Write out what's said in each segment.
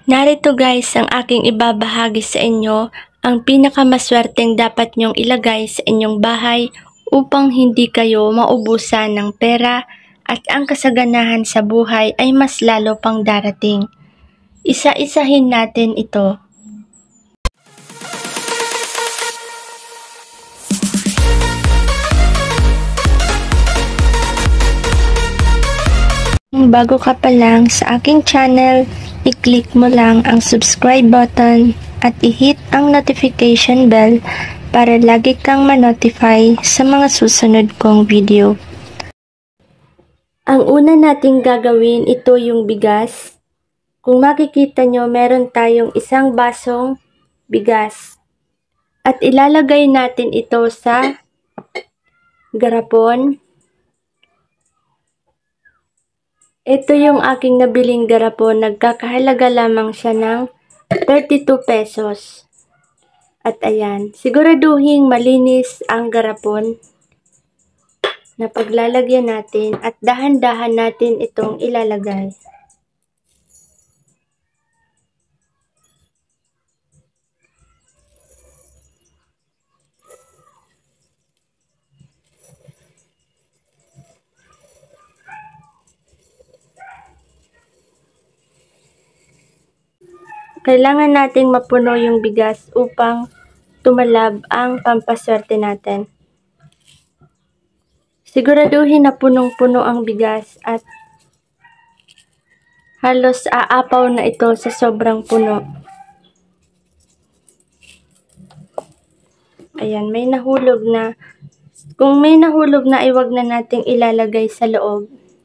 Narito guys ang aking ibabahagi sa inyo ang pinakamaswerteng dapat nyong ilagay sa inyong bahay upang hindi kayo maubusan ng pera at ang kasaganahan sa buhay ay mas lalo pang darating. Isa-isahin natin ito. Bago ka pa lang sa aking channel, i-click mo lang ang subscribe button at i-hit ang notification bell para lagi kang ma-notify sa mga susunod kong video. Ang una nating gagawin, ito yung bigas. Kung makikita nyo, meron tayong isang basong bigas. At ilalagay natin ito sa garapon. Ito yung aking nabiling garapon. Nagkakahalaga lamang siya ng 32 pesos. At ayan, siguraduhin malinis ang garapon na paglalagyan natin at dahan-dahan natin itong ilalagay. Kailangan nating mapuno yung bigas upang tumalab ang pampaswerte natin. Siguraduhin na punong-puno ang bigas at halos aapaw na ito sa sobrang puno. Ayan, may nahulog na. Kung may nahulog na, ay wag na nating ilalagay sa loob.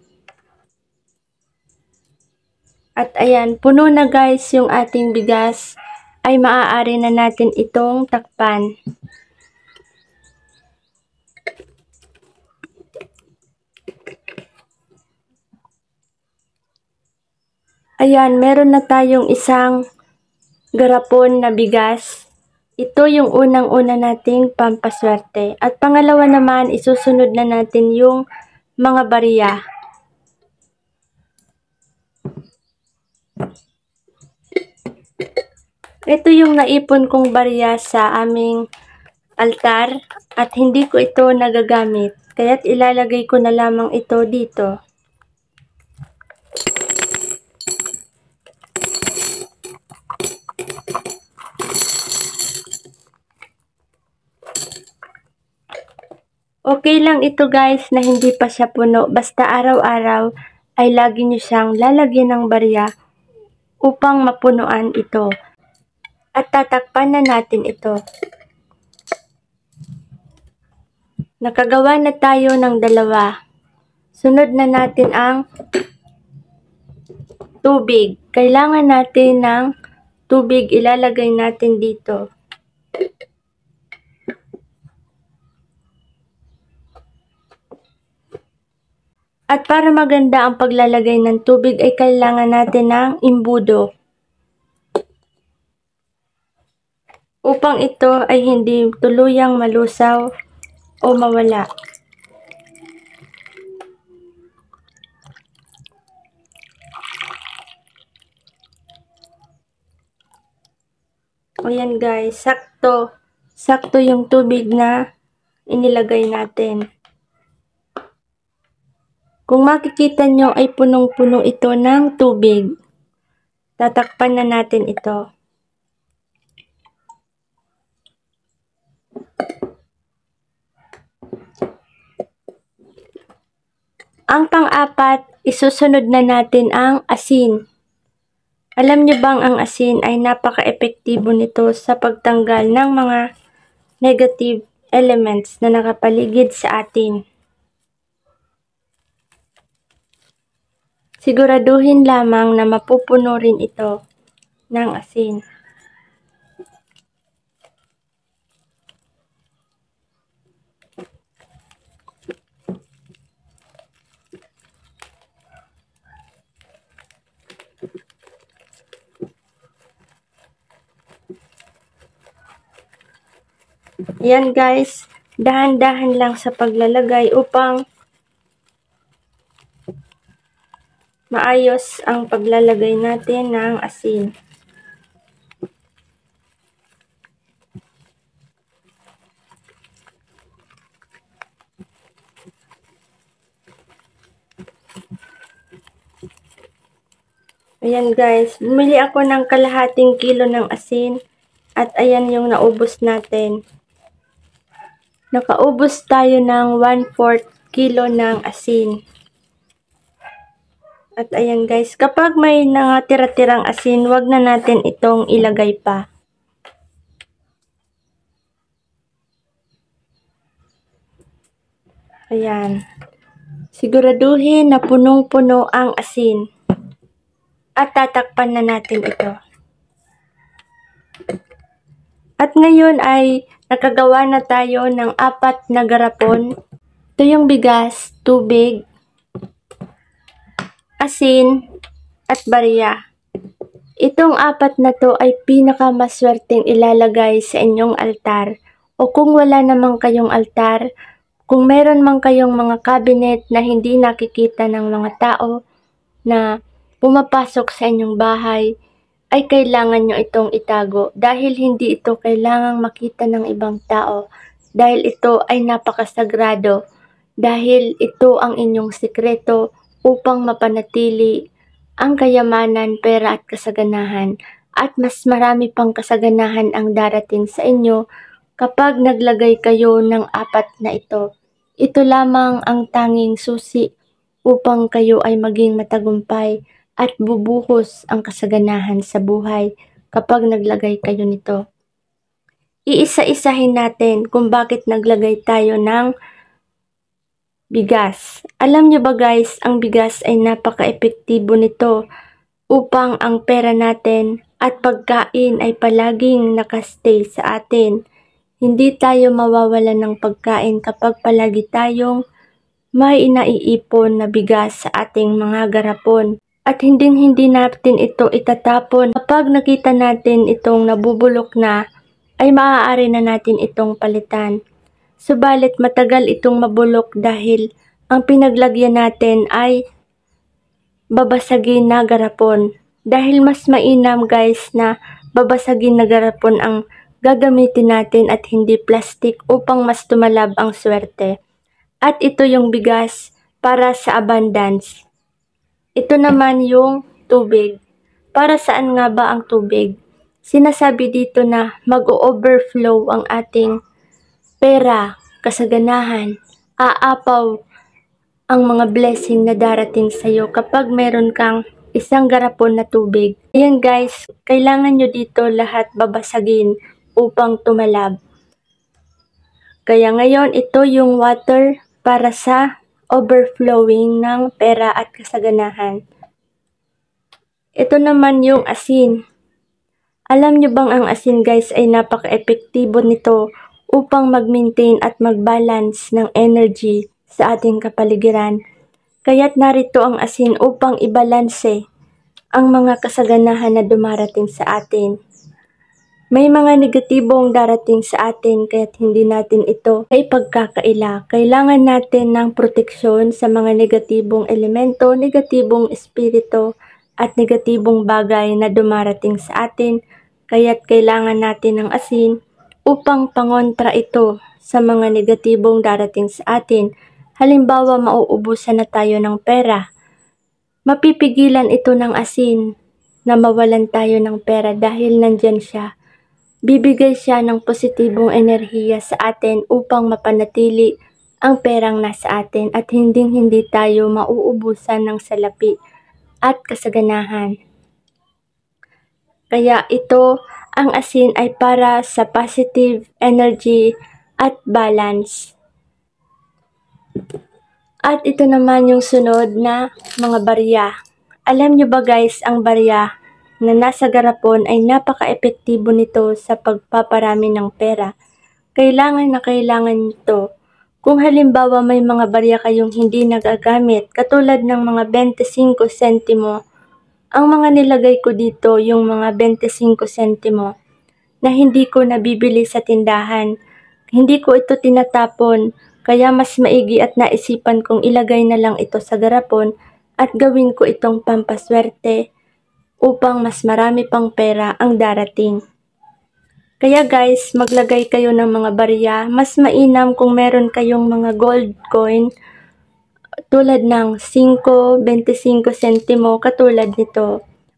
At ayan, puno na guys yung ating bigas, ay maaari na natin itong takpan. Ayan, meron na tayong isang garapon na bigas. Ito yung unang-una nating pampaswerte. At pangalawa naman, isusunod na natin yung mga barya. Ito yung naipon kong barya sa aming altar at hindi ko ito nagagamit. Kaya't ilalagay ko na lamang ito dito. Okay lang ito guys na hindi pa siya puno. Basta araw-araw ay lagi nyo siyang lalagyan ng barya upang mapunuan ito. At tatakpan na natin ito. Nakagawa na tayo ng dalawa. Sunod na natin ang tubig. Kailangan natin ng tubig, ilalagay natin dito. At para maganda ang paglalagay ng tubig ay kailangan natin ng imbudo. Upang ito ay hindi tuluyang malusaw o mawala. Ayan guys, sakto yung tubig na inilagay natin. Kung makikita nyo ay punong-puno ito ng tubig. Tatakpan na natin ito. Ang pang-apat, isusunod na natin ang asin. Alam nyo bang ang asin ay napaka-epektibo nito sa pagtanggal ng mga negative elements na nakapaligid sa atin. Siguraduhin lamang na mapupuno rin ito ng asin. Yan guys, dahan-dahan lang sa paglalagay upang maayos ang paglalagay natin ng asin. Ayan guys, bumili ako ng kalahating kilo ng asin at ayan yung naubos natin. Nakaubos tayo ng 1/4 kilo ng asin. At ayan guys, kapag may tira-tirang asin, wag na natin itong ilagay pa. Ayan. Siguraduhin na punong-puno ang asin. At tatakpan na natin ito. At ngayon ay nakagawa na tayo ng 4 na garapon. Ito yung bigas, tubig, asin, at barya. Itong 4 na to ay pinakamaswerteng ilalagay sa inyong altar. O kung wala namang kayong altar, kung meron man kayong mga cabinet na hindi nakikita ng mga tao na pumapasok sa inyong bahay, ay kailangan nyo itong itago dahil hindi ito kailangang makita ng ibang tao dahil ito ay napakasagrado, dahil ito ang inyong sikreto upang mapanatili ang kayamanan, pera at kasaganahan, at mas marami pang kasaganahan ang darating sa inyo kapag naglagay kayo ng 4 na ito. Ito lamang ang tanging susi upang kayo ay maging matagumpay at bubuhos ang kasaganahan sa buhay kapag naglagay kayo nito. Iisa-isahin natin kung bakit naglagay tayo ng bigas. Alam nyo ba guys, ang bigas ay napaka-epektibo nito upang ang pera natin at pagkain ay palaging nakastay sa atin. Hindi tayo mawawalan ng pagkain kapag palagi tayong may naiipon na bigas sa ating mga garapon. At hindi natin ito itatapon. Kapag nakita natin itong nabubulok na, ay maaari na natin itong palitan. Subalit matagal itong mabulok dahil ang pinaglagyan natin ay babasagin na garapon. Dahil mas mainam guys na babasagin na garapon ang gagamitin natin at hindi plastic upang mas tumalab ang swerte. At ito yung bigas para sa abundance. Ito naman yung tubig. Para saan nga ba ang tubig? Sinasabi dito na mag-o-overflow ang ating pera, kasaganahan, aapaw ang mga blessing na darating sa iyo kapag meron kang isang garapon na tubig. Ayan guys, kailangan nyo dito lahat babasagin upang tumalab. Kaya ngayon, ito yung water para sa overflowing ng pera at kasaganahan. Ito naman yung asin. Alam nyo bang ang asin guys ay napaka-epektibo nito upang mag-maintain at mag-balance ng energy sa ating kapaligiran. Kaya't narito ang asin upang ibalanse ang mga kasaganahan na dumarating sa atin. May mga negatibong darating sa atin kaya't hindi natin ito ay pagkakaila. Kailangan natin ng proteksyon sa mga negatibong elemento, negatibong espiritu at negatibong bagay na dumarating sa atin. Kaya't kailangan natin ng asin upang pangontra ito sa mga negatibong darating sa atin. Halimbawa, mauubusan na tayo ng pera. Mapipigilan ito ng asin na mawalan tayo ng pera dahil nandyan siya. Bibigay siya ng positibong enerhiya sa atin upang mapanatili ang perang nasa atin at hindi tayo mauubusan ng salapi at kasaganahan. Kaya ito, ang asin ay para sa positive energy at balance. At ito naman yung sunod na mga barya. Alam nyo ba guys, ang barya na nasa garapon ay napaka-epektibo nito sa pagpaparami ng pera. Kailangan na kailangan nito. Kung halimbawa may mga barya kayong hindi nagagamit, katulad ng mga 25 sentimo, ang mga nilagay ko dito yung mga 25 sentimo na hindi ko nabibili sa tindahan. Hindi ko ito tinatapon, kaya mas maigi at naisipan kong ilagay na lang ito sa garapon at gawin ko itong pampaswerte upang mas marami pang pera ang darating. Kaya guys, maglagay kayo ng mga barya. Mas mainam kung meron kayong mga gold coin tulad ng 5, 25 sentimo katulad nito.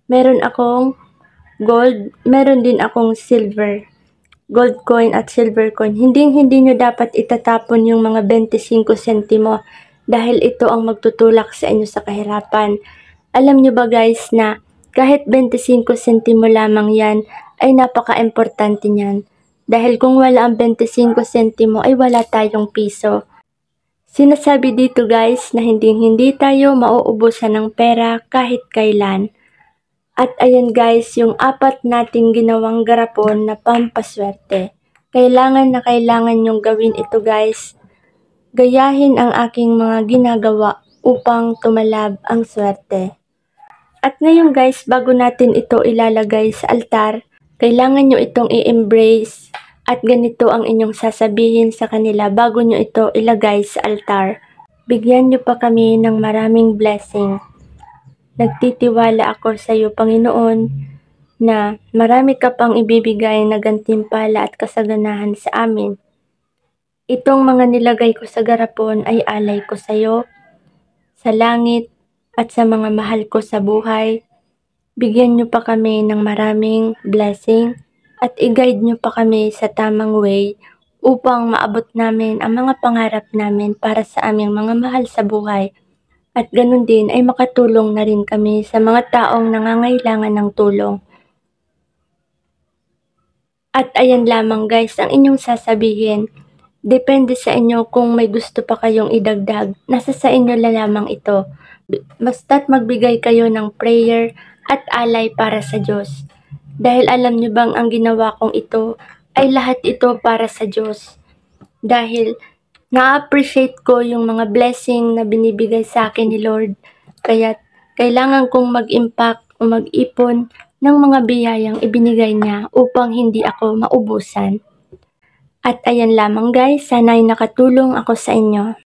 Meron akong gold, meron din akong silver. Gold coin at silver coin. Hindi nyo dapat itatapon yung mga 25 sentimo dahil ito ang magtutulak sa inyo sa kahirapan. Alam nyo ba guys na kahit 25 sentimo lamang yan ay napaka-importante niyan. Dahil kung wala ang 25 sentimo ay wala tayong piso. Sinasabi dito guys na hindi tayo mauubusan ng pera kahit kailan. At ayan guys, yung 4 nating ginawang garapon na pampaswerte. Kailangan na kailangan yung gawin ito guys. Gayahin ang aking mga ginagawa upang tumalab ang swerte. At ngayon guys, bago natin ito ilalagay sa altar, kailangan nyo itong i-embrace at ganito ang inyong sasabihin sa kanila bago nyo ito ilagay sa altar. Bigyan nyo pa kami ng maraming blessing. Nagtitiwala ako sa iyo, Panginoon, na marami ka pang ibibigay na gantimpala at kasaganahan sa amin. Itong mga nilagay ko sa garapon ay alay ko sa iyo, sa langit, at sa mga mahal ko sa buhay. Bigyan niyo pa kami ng maraming blessing at i-guide niyo pa kami sa tamang way upang maabot namin ang mga pangarap namin para sa aming mga mahal sa buhay. At ganun din ay makatulong na rin kami sa mga taong nangangailangan ng tulong. At ayan lamang guys ang inyong sasabihin. Depende sa inyo kung may gusto pa kayong idagdag. Nasa sa inyo na lamang ito. Basta't magbigay kayo ng prayer at alay para sa Diyos. Dahil alam niyo bang ang ginawa kong ito ay lahat ito para sa Diyos. Dahil na-appreciate ko yung mga blessing na binibigay sa akin ni Lord. Kaya kailangan kong mag-impact o mag-ipon ng mga biyayang ibinigay niya upang hindi ako maubusan. At ayan lamang guys, sana'y nakatulong ako sa inyo.